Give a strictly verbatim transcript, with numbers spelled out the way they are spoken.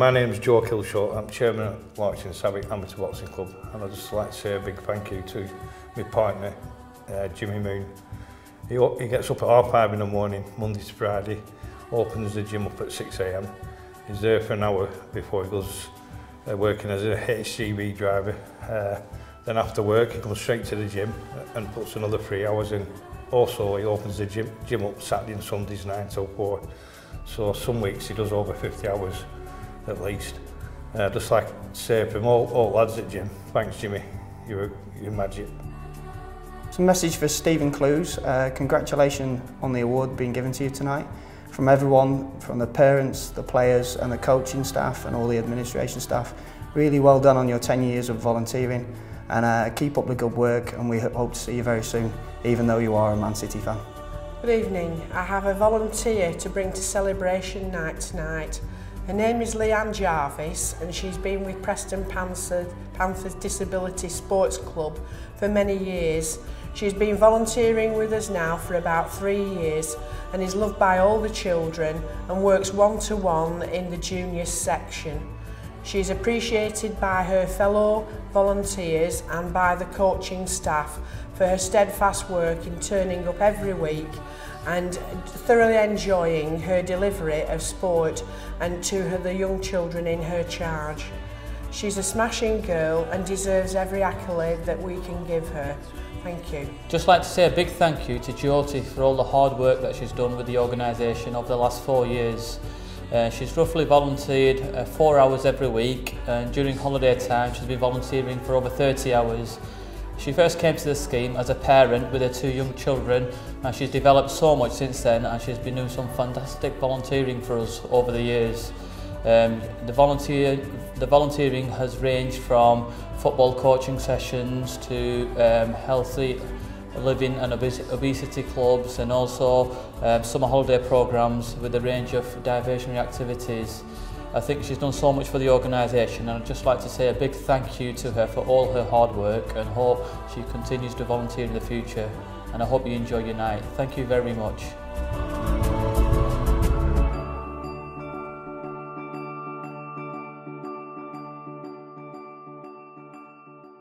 my name's Joe Kilshaw. I'm chairman of Larches and Savick Amateur Boxing Club, and I'd just like to say a big thank you to my partner, uh, Jimmy Moon. He, he gets up at half five in the morning, Monday to Friday, opens the gym up at six A M. He's there for an hour before he goes uh, working as a H G V driver. Uh, then after work, he comes straight to the gym and puts another three hours in. Also, he opens the gym, gym up Saturday and Sundays nine till four. So some weeks he does over fifty hours at least. Uh, just like to say from all, all lads at gym, thanks Jimmy, you're, you're magic. It's a message for Stephen Clews. Uh, congratulations on the award being given to you tonight. From everyone, from the parents, the players and the coaching staff and all the administration staff, really well done on your ten years of volunteering, and uh, keep up the good work, and we hope to see you very soon, even though you are a Man City fan. Good evening. I have a volunteer to bring to celebration night tonight. Her name is Leanne Jarvis, and she's been with Preston Panthers, Panthers Disability Sports Club for many years. She's been volunteering with us now for about three years and is loved by all the children and works one-to-one in the junior section. She is appreciated by her fellow volunteers and by the coaching staff for her steadfast work in turning up every week and thoroughly enjoying her delivery of sport and to her, the young children in her charge. She's a smashing girl and deserves every accolade that we can give her. Thank you. Just like to say a big thank you to Jyoti for all the hard work that she's done with the organisation over the last four years. Uh, she's roughly volunteered uh, four hours every week, and during holiday time she's been volunteering for over thirty hours. She first came to the scheme as a parent with her two young children, and she's developed so much since then, and she's been doing some fantastic volunteering for us over the years. Um, the, volunteer, the volunteering has ranged from football coaching sessions to um, healthy living and obes obesity clubs, and also um, summer holiday programmes with a range of diversionary activities. I think she's done so much for the organisation, and I'd just like to say a big thank you to her for all her hard work, and hope she continues to volunteer in the future, and I hope you enjoy your night. Thank you very much.